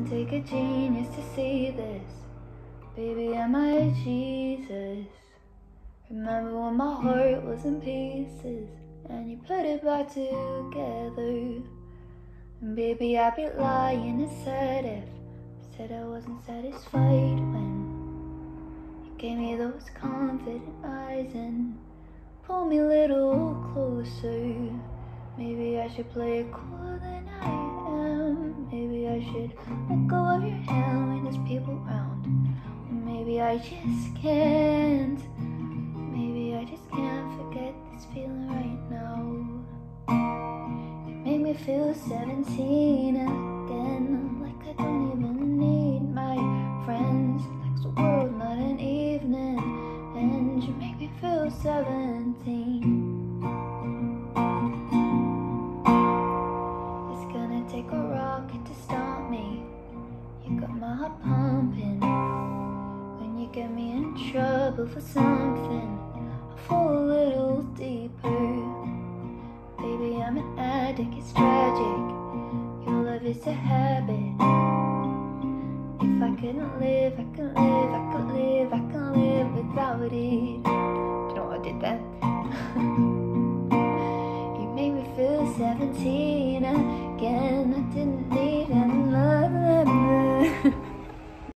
Doesn't take a genius to see this. Baby, am I Jesus? Remember when my heart was in pieces and you put it back together? And baby, I'd be lying and said if I said I wasn't satisfied when you gave me those confident eyes and pulled me a little closer. Maybe I should play it cooler than I am. Maybe I should let go of your hand when there's people around. Or maybe I just can't. Maybe I just can't forget this feeling right now. You make me feel 17 again, like I don't even need my friends, like it's a world, not an evening. And you make me feel 17. Take a rocket to stop me. You got my heart pumping. When you get me in trouble for something, I fall a little deeper. Baby, I'm an addict, it's tragic. Your love is a habit. If I couldn't live, I could live, I could live, I can live without it. You know I did that? You made me feel 17 again. I didn't